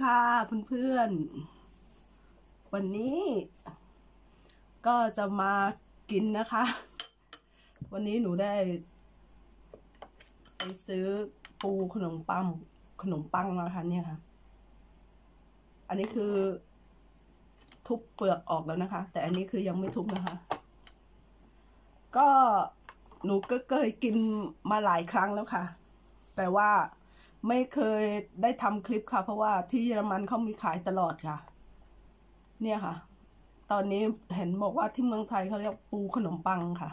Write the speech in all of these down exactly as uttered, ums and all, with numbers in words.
ค่ะเพื่อนๆวันนี้ก็จะมากินนะคะวันนี้หนูได้ไปซื้อปูขนมปังขนมปังมาค่ะเนี่ยค่ะอันนี้คือทุบเปลือกออกแล้วนะคะแต่อันนี้คือยังไม่ทุบนะคะก็หนูก็เคยกินมาหลายครั้งแล้วค่ะแต่ว่าไม่เคยได้ทำคลิปค่ะเพราะว่าที่เยอรมันเขามีขายตลอดค่ะเนี่ยค่ะตอนนี้เห็นบอกว่าที่เมืองไทยเขาเรียกปูขนมปังค่ะ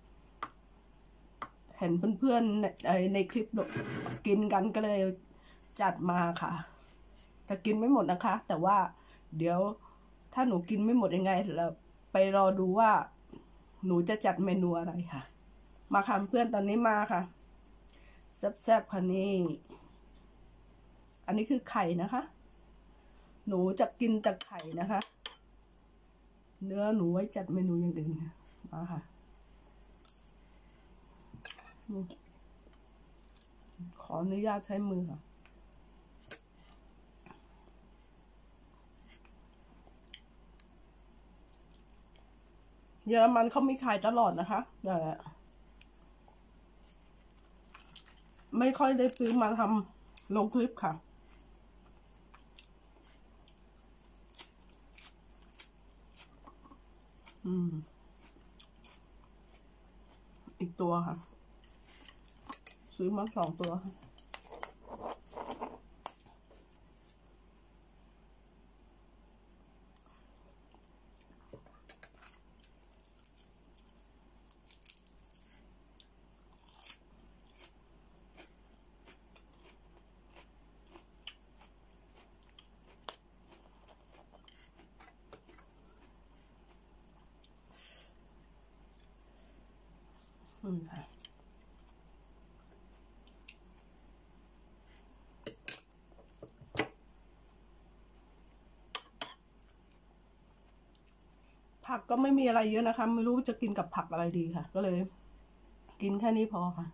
เห็นเพื่อนๆในคลิปกินกันก็เลยจัดมาค่ะแต่กินไม่หมดนะคะแต่ว่าเดี๋ยวถ้าหนูกินไม่หมดยังไงเราไปรอดูว่าหนูจะจัดเมนูอะไรค่ะมาค่ะเพื่อนตอนนี้มาค่ะแซ่บๆค่ะนี่อันนี้คือไข่นะคะหนูจะกินจากไข่นะคะเนื้อหนูไว้จัดเมนูอย่างอื่นมาค่ะขออนุญาตใช้มือค่ะเยอรมันเขามีขายตลอดนะคะแต่ไม่ค่อยได้ซื้อมาทำลงคลิปค่ะอืมอีกตัวค่ะซื้อมาสองตัวค่ะอืมค่ะผักก็ไม่มีอะไรเยอะนะคะไม่รู้จะกินกับผักอะไรดีค่ะก็เลยกินแค่นี้พอค่ะ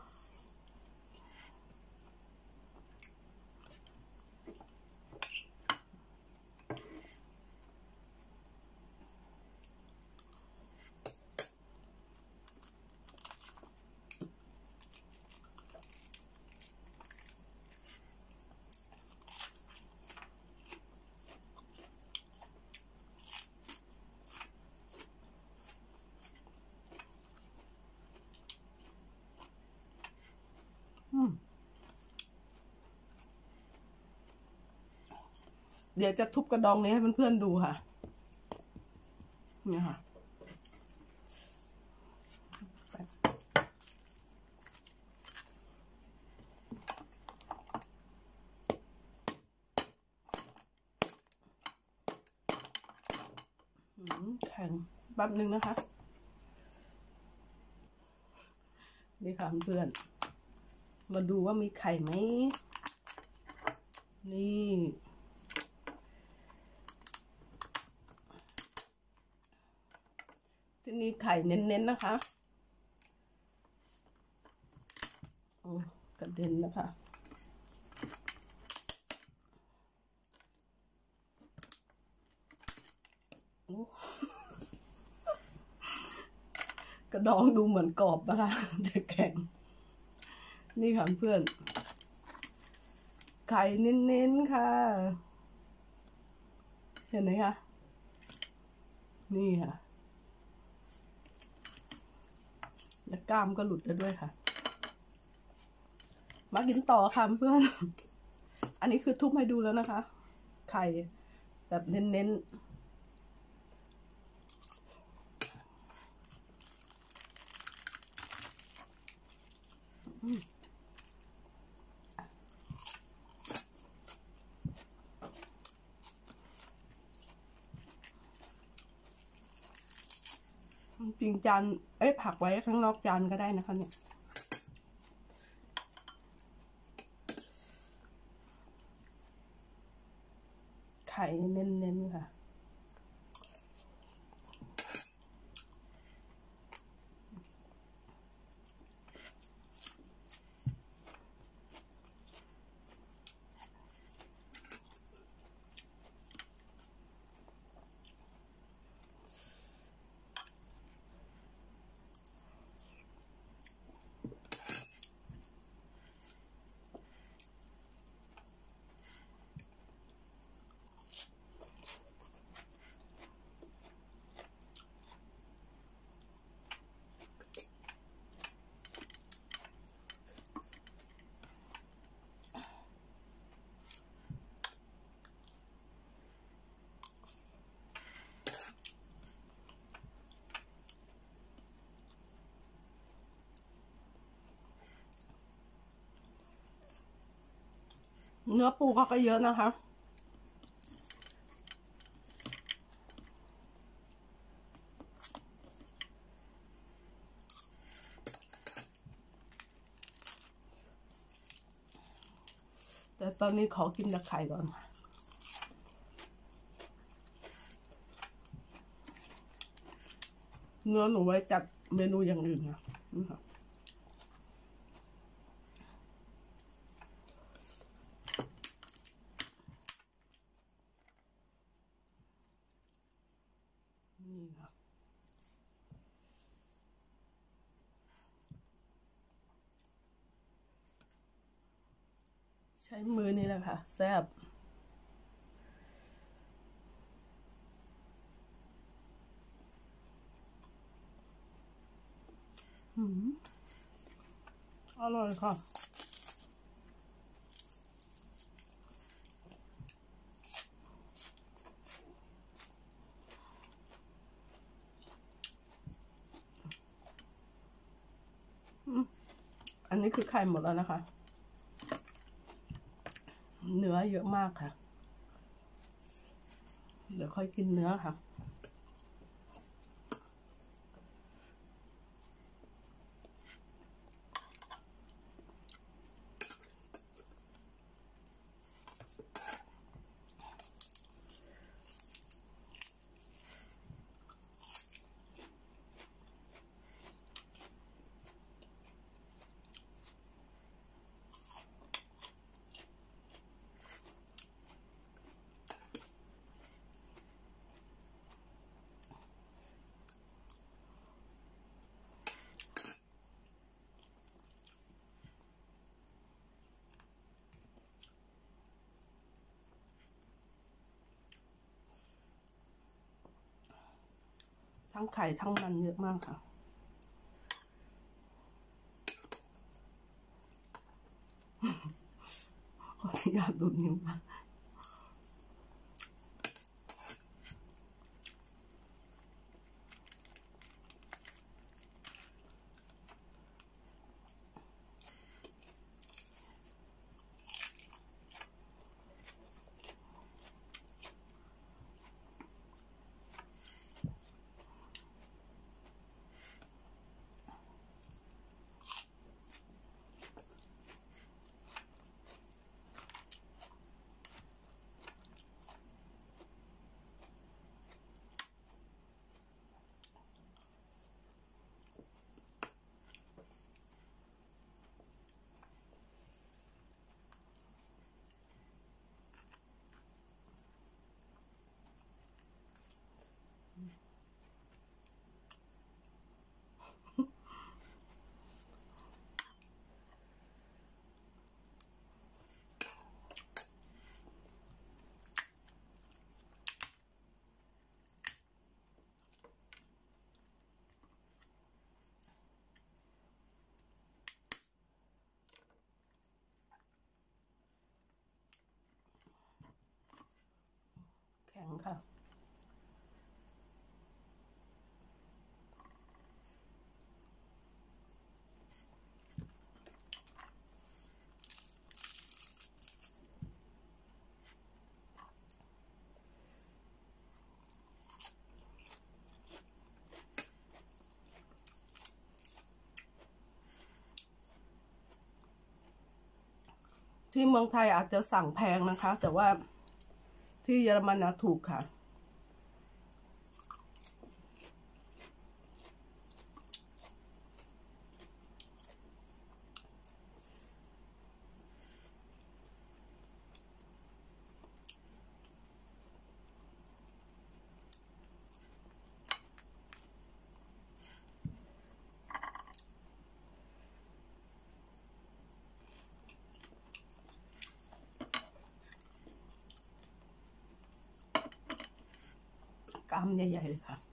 เดี๋ยวจะทุบกระดองนี้ให้เพื่อนๆดูค่ะเนี่ยค่ะแข็งแป๊บนึงนะคะนี่ค่ะเพื่อนมาดูว่ามีไข่ไหมนี่ที่นี่ไข่เน้นๆนะคะโอ้กระเด็นนะคะโอ้กระดองดูเหมือนกรอบนะคะแต่แข็งนี่ค่ะเพื่อนไข่เน้นๆค่ะเห็นไหมคะนี่ค่ะและกล้ามก็หลุดแล้วด้วยค่ะมากินต่อค่ะเพื่อนอันนี้คือทุบให้ดูแล้วนะคะไข่แบบเน้นๆจริงจานเอ้ยผักไว้ข้างนอกจานก็ได้นะคะเนี่ยไข่เน้นๆค่ะเนื้อปูเขาก็เยอะนะคะแต่ตอนนี้ขอกินแต่ไข่ก่อนเนื้อหนูไว้จัดเมนูอย่างอื่นนะนี่ค่ะใช้มือนี่แหละค่ะแซ่บอืมอร่อยค่ะอันนี้คือไข่หมดแล้วนะคะเนื้อเยอะมากค่ะเดี๋ยวค่อยกินเนื้อค่ะทั้งไข่ทั้งมันเยอะมากค่ะขออนุญาตดูนิ้วมาแข็งค่ะที่เมืองไทยอาจจะสั่งแพงนะคะแต่ว่าที่เยอรมันนะถูกค่ะกล้ามใหญ่ๆเลยค่ะ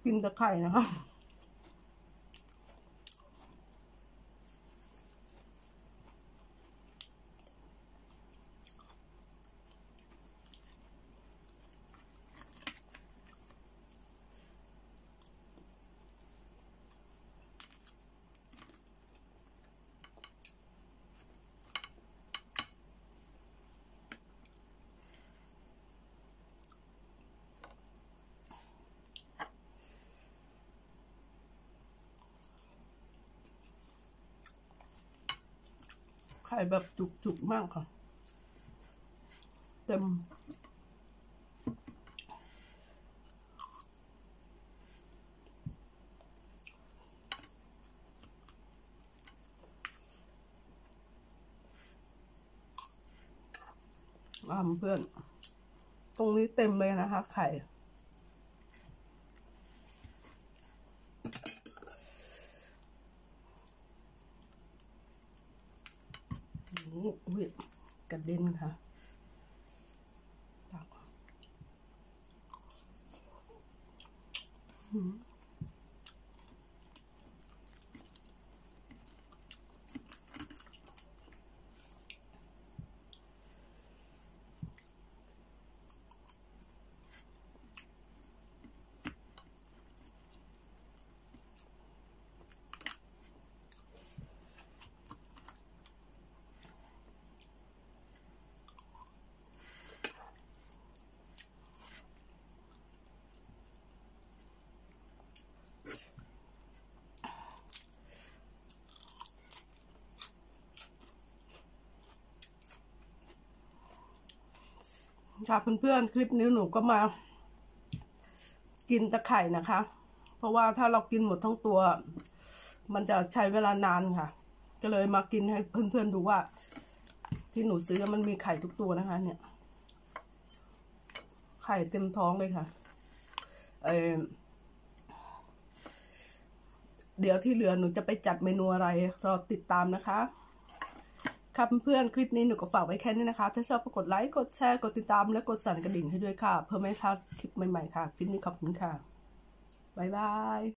กินแต่ไข่นะคะไข่แบบจุกๆมากค่ะเต็มอ่าเพื่อนตรงนี้เต็มเลยนะคะไข่นี่อุ้ยกระเด็นค่ะตักค่ะเพื่อนๆคลิปนี้หนูก็มากินตะไคร่นะคะ เพราะว่าถ้าเรากินหมดทั้งตัวมันจะใช้เวลานานค่ะก็เลยมากินให้เพื่อนๆดูว่าที่หนูซื้อมันมีไข่ทุกตัวนะคะเนี่ยไข่เต็มท้องเลยค่ะเออเดี๋ยวที่เหลือหนูจะไปจัดเมนูอะไรรอติดตามนะคะค่ะเพื่อนๆคลิปนี้หนูก็ฝากไว้แค่นี้นะคะถ้าชอบก็กดไลค์กดแชร์กดติดตามและกดสั่นกระดิ่งให้ด้วยค่ะเพื่อไม่พลาดคลิปใหม่ๆค่ะคลิปนี้ขอบคุณค่ะบ๊ายบาย